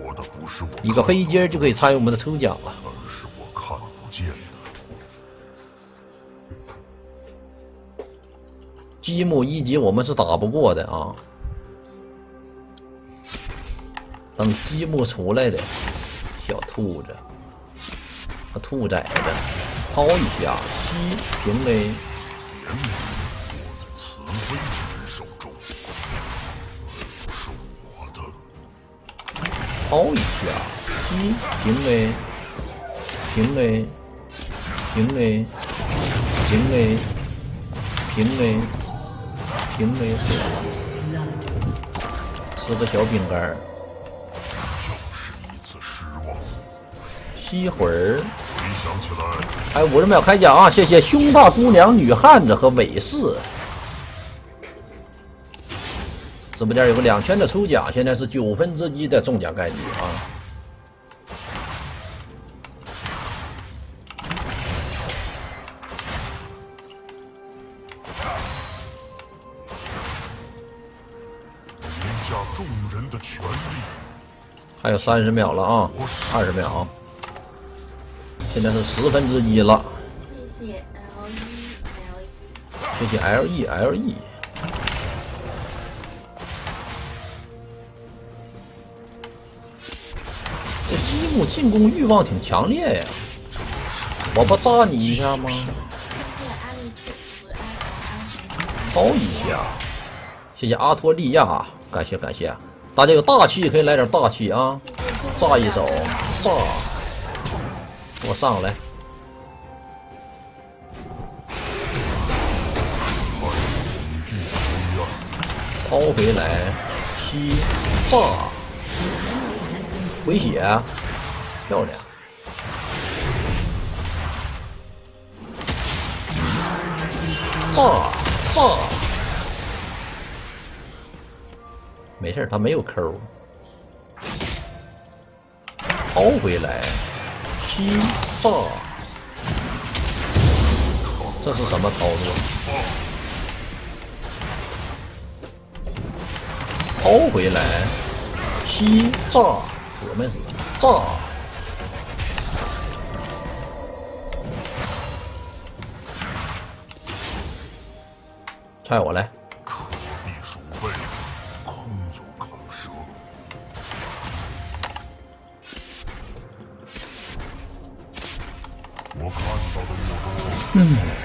一个飞机就可以参与我们的抽奖了。 而是我看不见的。 积木1级我们是打不过的啊，等积木出来的小兔子和兔崽子抛一下，吸平 A。 握在慈悲之人手中，而不是我的。 抛一下，吸平 A， 平 A， 平 A， 平 A， 平 A， 平 A， 吃个小饼干， 又是一次失望。 吸会儿。 回想起来， 还有50秒开奖啊！谢谢胸大姑娘、女汉子和伟士。直播间有个2000的抽奖，现在是1/9的中奖概率啊！ 凌驾众人的权利。 还有30秒了啊，20秒。现在是1/10了。谢谢 LE。这积木进攻欲望挺强烈呀，我不炸你一下吗？抛一下，谢谢阿托利亚，感谢感谢，大家有大气可以来点大气啊！炸一手，炸，给我上来！抛回来，吸，炸，回血，漂亮！炸，没事，他没有抠。抛回来，吸，炸，这是什么操作？抛回来，吸，炸，死没死？炸！踹我来！ 可避鼠辈，空有口舌。我看到的越多，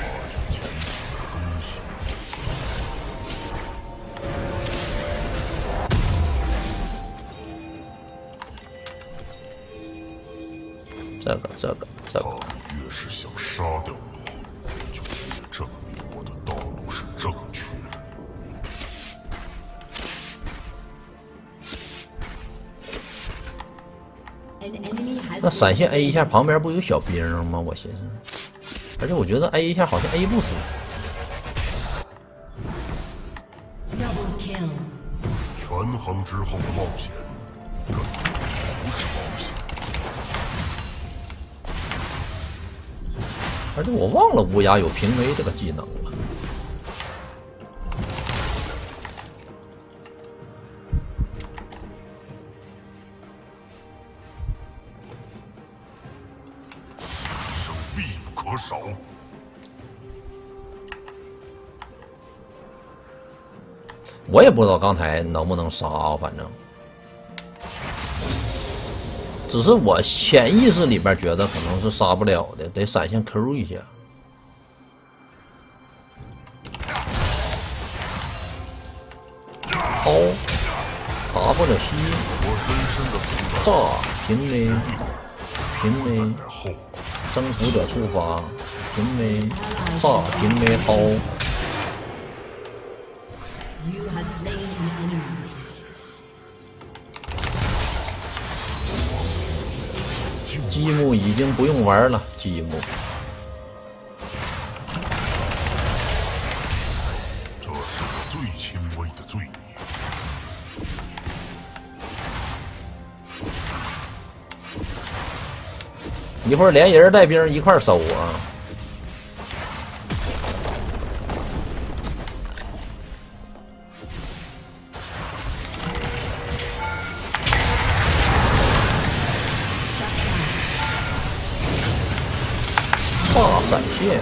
这个， 他越是想杀掉我，就越证明我的道路是正确的。 那闪现 A 一下，旁边不有小兵吗？我寻思，而且我觉得 A 一下好像 A 不死。 权衡之后的冒险，根本不是冒险。 而且我忘了乌鸦有平 A 这个技能了。 生必不可少。 我也不知道刚才能不能杀，反正只是我潜意识里边觉得可能是杀不了的，得闪现 Q 一下。抛，打不了吸，炸，平 A， 平 A， 征服者触发，平 A， 炸，平 A， 抛。积木已经不用玩了，积木。 这是个最轻微的罪孽。 一会儿连人带兵一块收啊！ 闪现。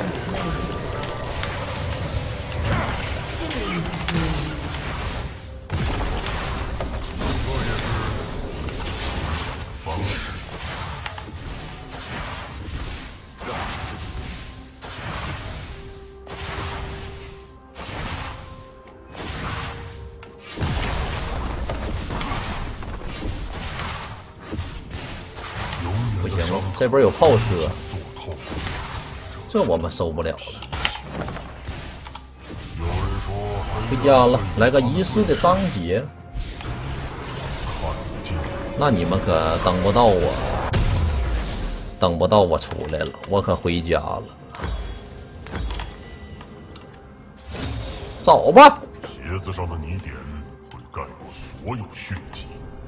不行了，这边有炮车，这我们受不了了。回家了，来个仪式的章节。那你们可等不到我，等不到我出来了，我可回家了。走吧。 鞋子上的泥点会盖过所有血迹。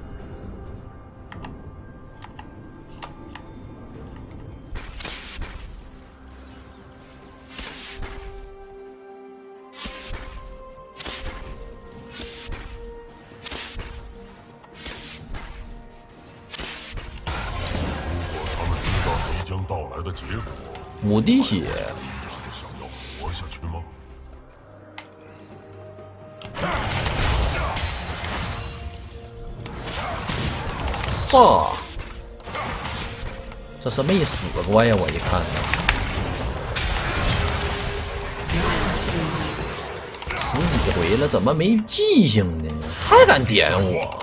将到来的结果 5滴血， 想要活下去吗？ 炸！这是没死过呀，我一看。10几回了，怎么没记性呢？还敢点我？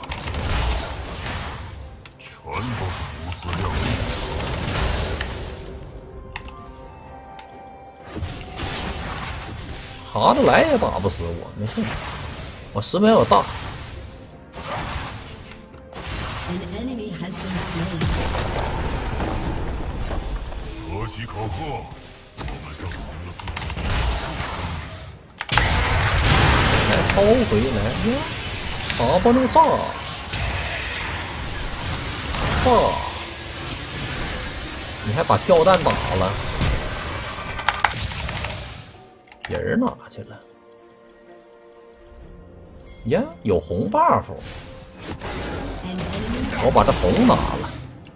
全都是无资料。 爬着来也打不死我，没事，我10秒有大。 可喜可贺，我们证明了自己。 来抛回来呀！打不能炸，炸！你还把跳弹打了。人哪去了？呀，有红 buff， 我把这红拿了。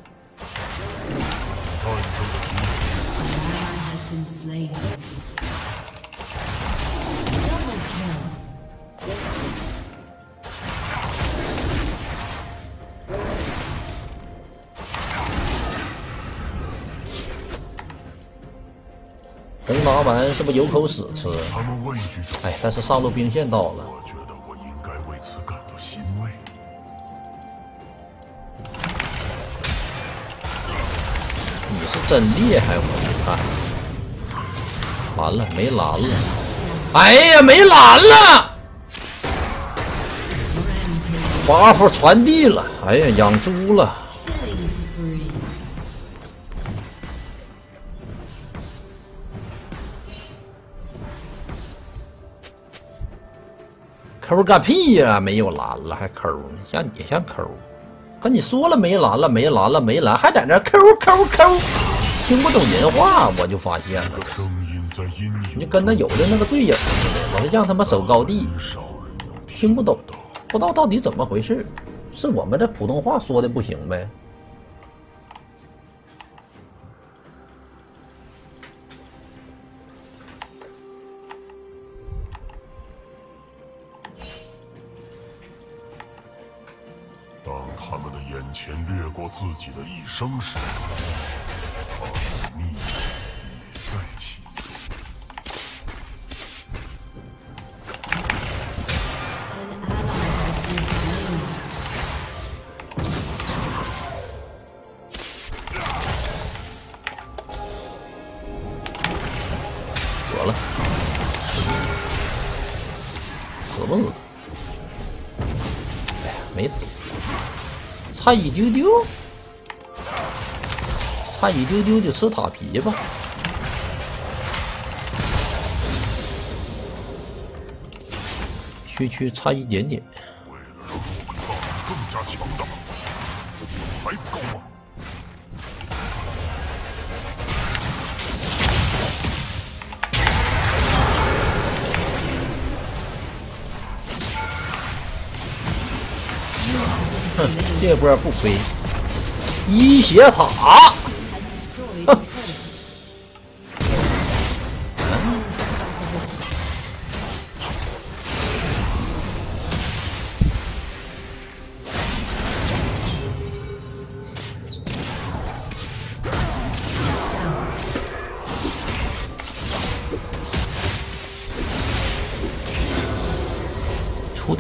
红拿完是不是有口屎吃？哎，但是上路兵线到了。 我觉得我应该为此感到欣慰。 你是真厉害，我一看。完了，没蓝了。哎呀，没蓝了！buff 传递了。哎呀，养猪了。抠干屁呀！没有蓝了还抠呢，像你像抠，跟你说了没蓝了，没蓝了，没蓝，还在那抠抠抠，听不懂人话，我就发现了。你跟他有的那个对影似的，我是让他们守高地，听不懂，不知道到底怎么回事，是我们这普通话说的不行呗？ 当他们的眼前掠过自己的一生时，他们的命运也在其中。 死了，死不死？哎呀，没死。差一丢丢，差一丢丢就吃塔皮吧。区差一点点。 为了让我们造人更加强大，还不够吗？ 哼，这波不亏，一血塔，哼，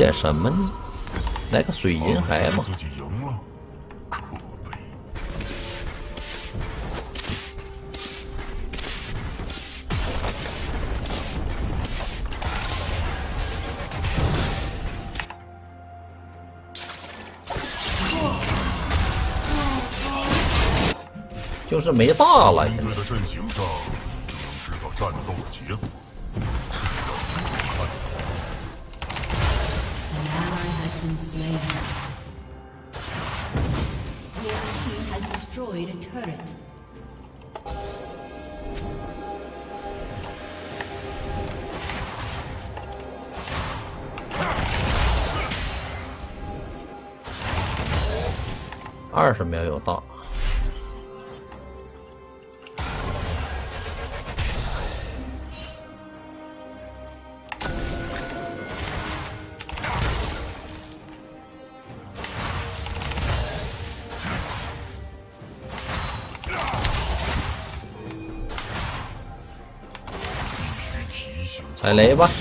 点什么呢？来个水银海嘛。 自己赢了，可悲。 就是没大了。 军队的阵型上，只能知道战斗的结果。 been slain. Your team has destroyed a turret. $20秒有大。 踩雷吧，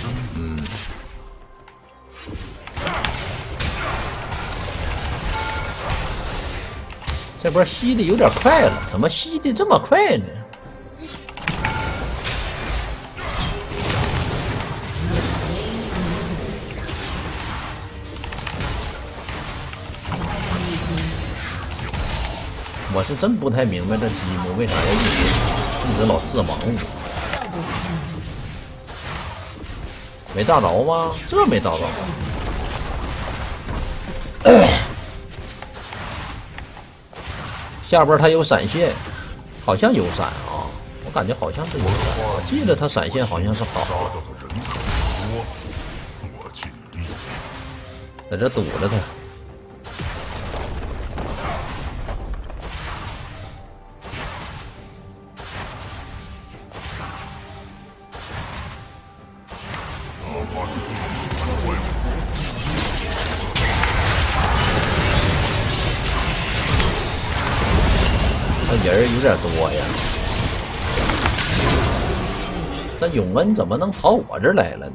这波吸的有点快了，怎么吸的这么快呢？我是真不太明白这积木为啥要一直老自盲我。 没炸着吗？这没炸着。下边他有闪现，好像有闪啊，我感觉好像是有闪。我记得他闪现好像是好。在这堵着他。 人有点多呀，这永恩怎么能跑我这儿来了呢？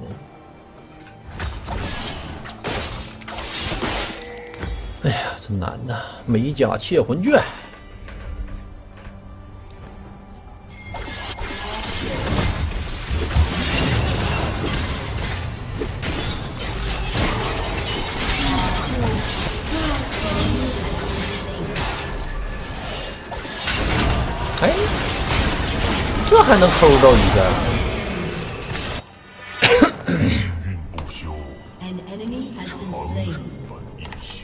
哎呀，真难呐！美甲窃魂卷。 哎，这还能抠着一个？ 运不休， An enemy has been slain. 本一行。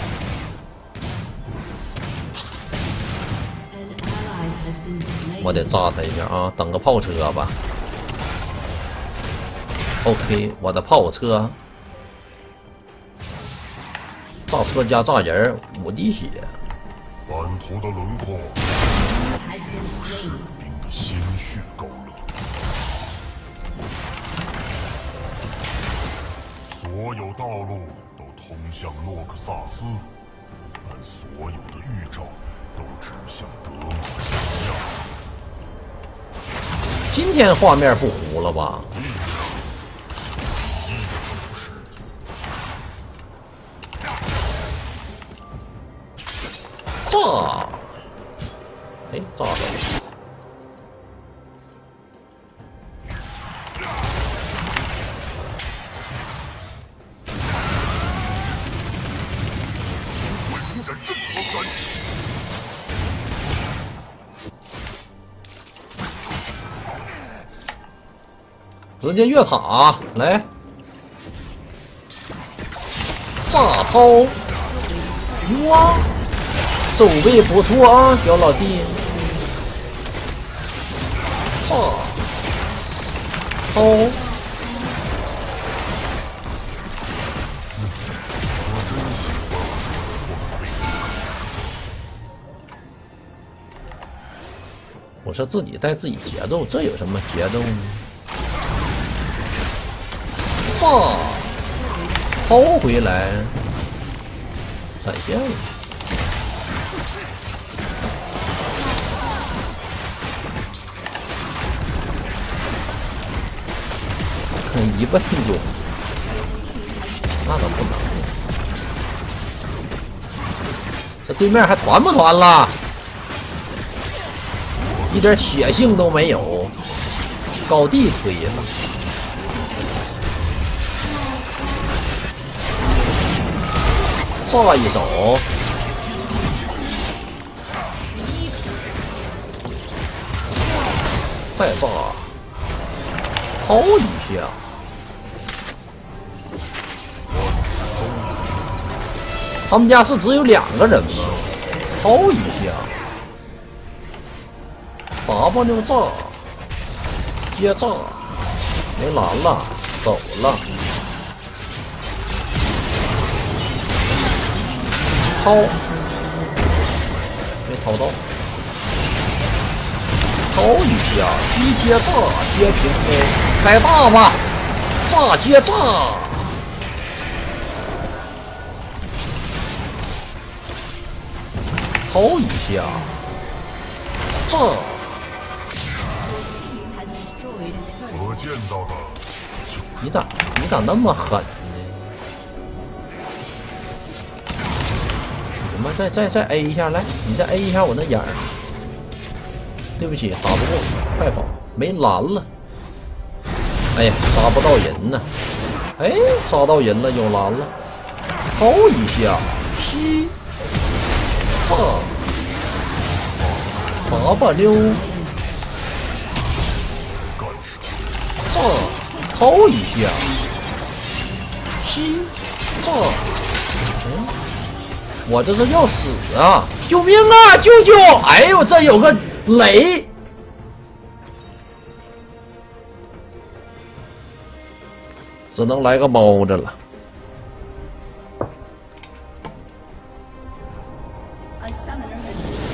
An ally has been slain. 我得炸他一下啊！等个炮车吧。OK， 我的炮车，炸车加炸人，5滴血。 版图的轮廓， Has been slain. 兵的鲜血勾勒。所有道路都通向诺克萨斯，但所有的预兆都指向德玛西亚。 今天画面不糊了吧？炸！哎，炸着了。 直接越塔来，炸涛！哇，走位不错啊，小老弟！炸涛！我是自己带自己节奏，这有什么节奏呢？ 哇！抛回来，闪现了。看一笨就，那倒不这对面还团不团了？一点血性都没有，高地推了。炸一手，再炸，掏一下。他们家是只有2个人吗？掏一下，W炸，接炸，没蓝了，走了。掏，没掏到，掏一下，接炸，接平 A， 开大吧，炸接炸，掏一下，炸。 我见到的， 你咋那么狠？我们再 A 一下，来，你再 A 一下我那眼儿。对不起，打不过，快跑，没蓝了。哎呀，杀不到人呢。哎，杀到人了，有蓝了。掏一下，吸，拔溜，掏一下，吸，我这是要死啊！救命啊！救救！哎呦，这有个雷，只能来个猫着了。 A summoner has